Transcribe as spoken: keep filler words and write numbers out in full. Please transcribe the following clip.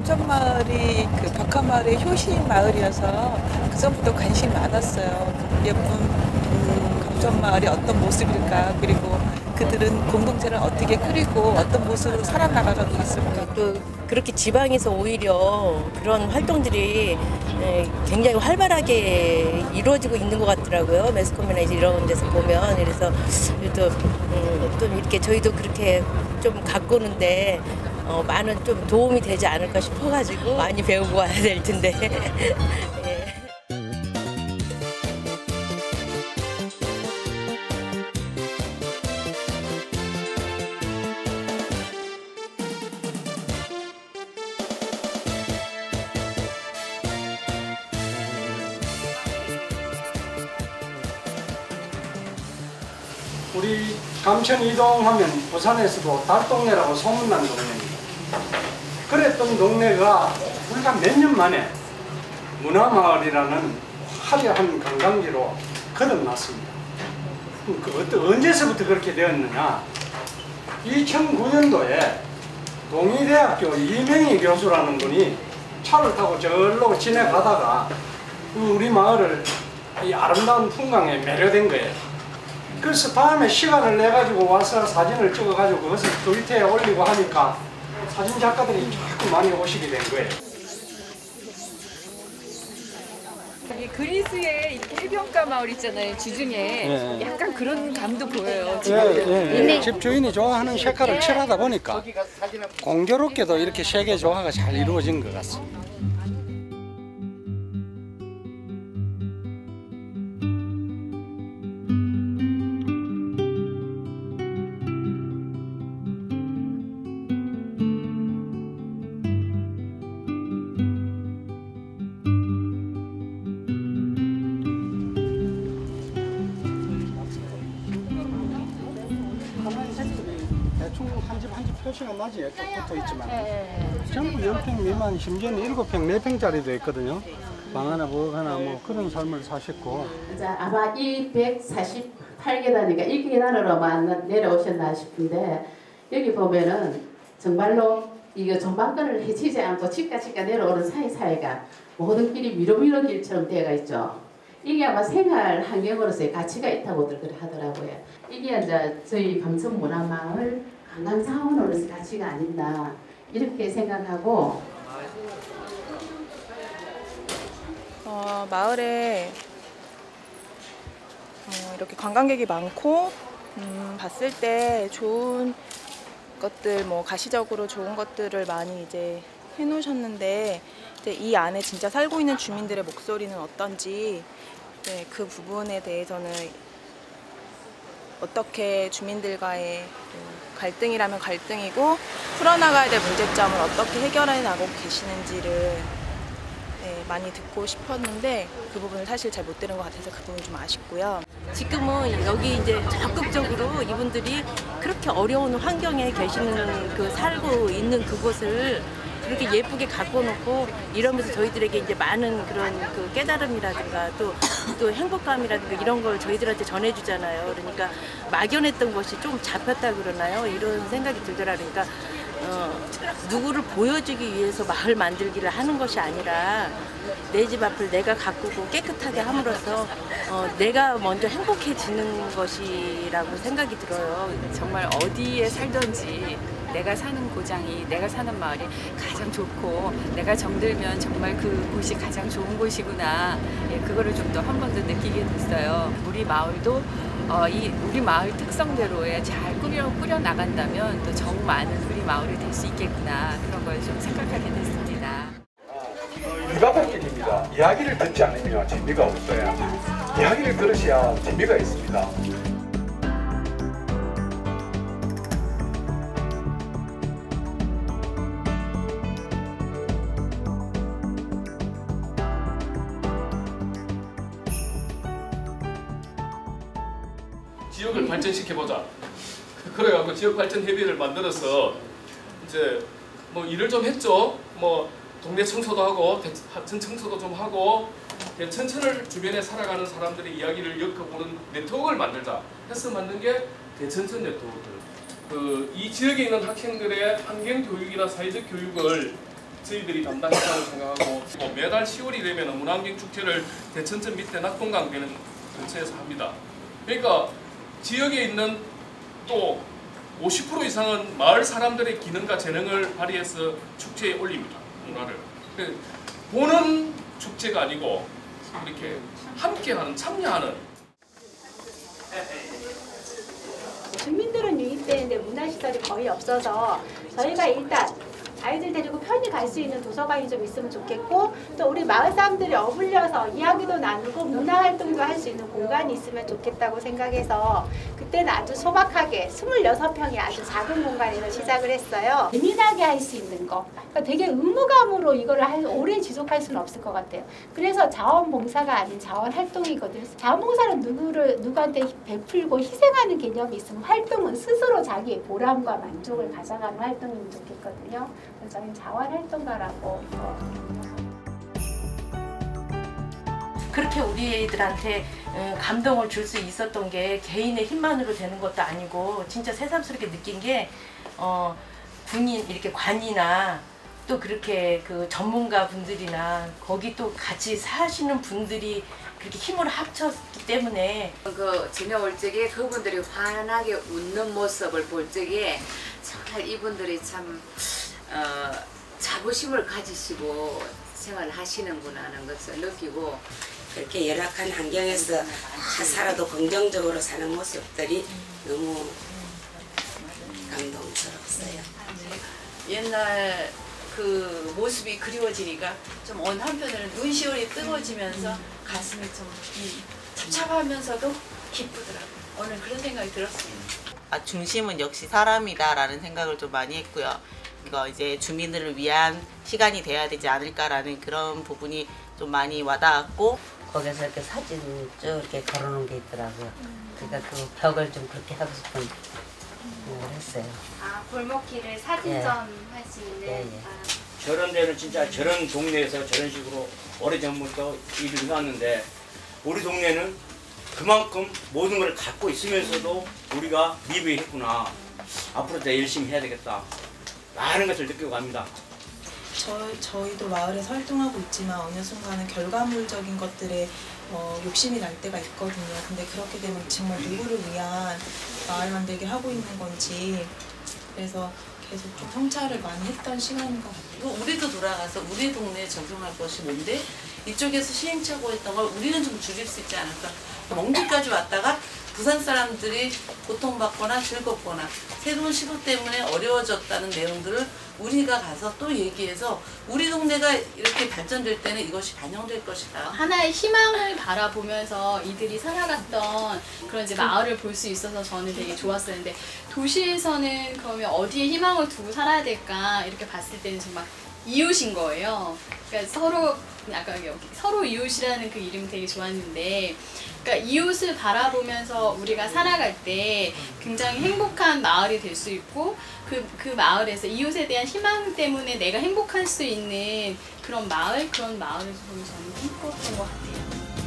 감천마을이 그 벽화마을의 효신 마을이어서 그 전부터 관심이 많았어요. 예쁜 음, 감천마을이 어떤 모습일까, 그리고 그들은 공동체를 어떻게 꾸리고 어떤 모습으로 살아나가고 있을까. 또 그렇게 지방에서 오히려 그런 활동들이 굉장히 활발하게 이루어지고 있는 것 같더라고요. 매스컴이나 이런 데서 보면. 그래서 또, 음, 또 이렇게 저희도 그렇게 좀 가꾸는데 어, 많은 좀 도움이 되지 않을까 싶어가지고 많이 배우고 와야 될 텐데. 예. 우리 감천 이동하면 부산에서도 달동네라고 소문난 동네입니다. 그랬던 동네가 불과 몇 년 만에 문화마을이라는 화려한 관광지로 거듭났습니다. 그 언제서부터 그렇게 되었느냐? 이천구 년도에 동의대학교 이명희 교수라는 분이 차를 타고 절로 지나가다가 우리 마을을 이 아름다운 풍광에 매료된 거예요. 그래서 다음에 시간을 내가지고 와서 사진을 찍어가지고 그것을 트위터에 올리고 하니까 사진 작가들이 자꾸 많이 오시게 된 거예요. 여기 그리스의 이렇게 해변가 마을 있잖아요, 주중에. 네. 약간 그런 감도 보여요. 네, 네, 네. 집주인이 좋아하는 색깔을 칠하다 보니까 공교롭게도 이렇게 세계 조화가 잘 이루어진 것 같습니다. 대충 한 집 한 집 표시가 나지 쭉 붙어 있지만 전부 십 평 미만, 심지어는 일곱 평, 네 평짜리도 있거든요. 방 하나, 부엌 하나 뭐 그런 삶을 사셨고. 자, 아마 이백사십팔 계단이니까 일 계단으로만 내려오셨나 싶은데 여기 보면은 정말로 이거 전방권을 해치지 않고 집까지가 내려오는 사이사이가 모든 길이 미로미로 길처럼 되어 있죠. 이게 아마 생활 환경으로서의 가치가 있다고들 하더라고요. 이게 이제 저희 감천문화마을 관광사원으로서 가치가 아닌가 이렇게 생각하고. 어, 마을에 어, 이렇게 관광객이 많고 음, 봤을 때 좋은 것들, 뭐 가시적으로 좋은 것들을 많이 이제 해놓으셨는데 이제 이 안에 진짜 살고 있는 주민들의 목소리는 어떤지, 네, 그 부분에 대해서는 어떻게 주민들과의 갈등이라면 갈등이고 풀어나가야 될 문제점을 어떻게 해결해 나가고 계시는지를 네, 많이 듣고 싶었는데 그 부분을 사실 잘 못 들은 것 같아서 그 부분이 좀 아쉽고요. 지금은 여기 이제 적극적으로 이분들이 그렇게 어려운 환경에 계시는 그 살고 있는 그곳을 그렇게 예쁘게 갖고 놓고 이러면서 저희들에게 이제 많은 그런 그 깨달음이라든가 또, 또 행복감이라든가 이런 걸 저희들한테 전해주잖아요. 그러니까 막연했던 것이 좀 잡혔다 그러나요? 이런 생각이 들더라. 그러니까 어, 누구를 보여주기 위해서 마을 만들기를 하는 것이 아니라 내 집 앞을 내가 가꾸고 깨끗하게 함으로써 어, 내가 먼저 행복해지는 것이라고 생각이 들어요. 정말 어디에 살던지 내가 사는 고장이, 내가 사는 마을이 가장 좋고 내가 정들면 정말 그곳이 가장 좋은 곳이구나. 예, 그거를 좀 더 한 번 더 느끼게 됐어요. 우리 마을도 어, 이 우리 마을 특성대로에 잘 꾸려, 꾸려 나간다면 또 정 많은 우리 마을이 될 수 있겠구나. 그런 걸 좀 생각하게 됐습니다. 일가복길입니다. 이야기를 듣지 않으면 재미가 없어요. 이야기를 들으셔야 재미가 있습니다. 지역을 발전시켜보자. 그래갖고 지역 발전 협의회를 만들어서 이제 뭐 일을 좀 했죠. 뭐 동네 청소도 하고 하천 청소도 좀 하고 대천천을 주변에 살아가는 사람들의 이야기를 엮어보는 네트워크를 만들자 해서 만든 게 대천천 네트워크. 그 이 지역에 있는 학생들의 환경 교육이나 사회적 교육을 저희들이 담당했다고 생각하고 뭐 매달 시월이 되면 문화환경 축제를 대천점 밑에 낙동강변 근처에서 합니다. 그러니까 지역에 있는 또 오십 퍼센트 이상은 마을 사람들의 기능과 재능을 발휘해서 축제에 올립니다. 문화를. 보는 축제가 아니고 이렇게 함께하는, 참여하는. 주민들은 유입되는데 문화시설이 거의 없어서 저희가 일단 아이들 데리고 편히 갈 수 있는 도서관이 좀 있으면 좋겠고, 또 우리 마을 사람들이 어울려서 이야기도 나누고 문화활동도 할 수 있는 공간이 있으면 좋겠다고 생각해서 그때는 아주 소박하게 스물여섯 평의 아주 작은 공간에서 시작을 했어요. 재미나게 할 수 있는 거. 그러니까 되게 의무감으로 이거를 할, 오래 지속할 수는 없을 것 같아요. 그래서 자원봉사가 아닌 자원활동이거든요. 자원봉사는 누구를, 누구한테 베풀고 희생하는 개념이 있으면 활동은 스스로 자기의 보람과 만족을 가져가는 활동이면 좋겠거든요. 그래서 저희는 자원활동가라고. 그렇게 우리들한테 감동을 줄 수 있었던 게 개인의 힘만으로 되는 것도 아니고 진짜 새삼스럽게 느낀 게 어, 군인 이렇게 관이나 또 그렇게 그 전문가 분들이나 거기 또 같이 사시는 분들이 그렇게 힘을 합쳤기 때문에 그 지내올 적에 그분들이 환하게 웃는 모습을 볼 적에 정말 이분들이 참 어, 자부심을 가지시고 생활하시는구나 하는 것을 느끼고, 그렇게 열악한 환경에서 다 살아도 긍정적으로 사는 모습들이 너무 감동스러웠어요. 옛날 그 모습이 그리워지니까 좀 어느 한편으로는 눈시울이 뜨거워지면서 가슴이 좀 찹찹하면서도 기쁘더라고요. 오늘 그런 생각이 들었습니다. 아, 중심은 역시 사람이다라는 생각을 좀 많이 했고요. 이거 이제 주민들을 위한 시간이 돼야 되지 않을까라는 그런 부분이 좀 많이 와닿았고, 거기서 이렇게 사진 쭉 이렇게 걸어놓은 게 있더라고요. 그러니까 그 벽을 좀 그렇게 하고 싶은 생각을 했어요. 아, 골목길을 사진전 할 수 있는. 예, 예. 저런 데는 진짜 저런 동네에서 저런 식으로 오래전부터 일을 해왔는데, 우리 동네는 그만큼 모든 걸 갖고 있으면서도 우리가 미비했구나. 앞으로 더 열심히 해야 되겠다. 많은 것을 느끼고 갑니다. 저, 저희도 마을에서 활동하고 있지만 어느 순간은 결과물적인 것들에 어, 욕심이 날 때가 있거든요. 근데 그렇게 되면 정말 누구를 위한 마을 만들기를 하고 있는 건지, 그래서 계속 좀 성찰을 많이 했던 시간인 것 같아요. 우리도 돌아가서 우리 동네에 적용할 것이 뭔데 이쪽에서 시행착오했던 걸 우리는 좀 줄일 수 있지 않을까. 멍지까지 왔다가 부산 사람들이 고통받거나 즐겁거나 새로운 시도 때문에 어려워졌다는 내용들을 우리가 가서 또 얘기해서 우리 동네가 이렇게 발전될 때는 이것이 반영될 것이다. 하나의 희망을 바라보면서 이들이 살아갔던 그런 이제 마을을 볼 수 있어서 저는 되게 좋았어요. 근데 도시에서는 그러면 어디에 희망을 두고 살아야 될까 이렇게 봤을 때는 정말 이웃인 거예요. 그러니까 서로 아까 여기 서로 이웃이라는 그 이름이 되게 좋았는데, 그러니까 이웃을 바라보면서 우리가 살아갈 때 굉장히 행복한 마을이 될 수 있고, 그, 그 마을에서 이웃에 대한 희망 때문에 내가 행복할 수 있는 그런 마을, 그런 마을을 보면 저는 꿈꿨던 것 같아요.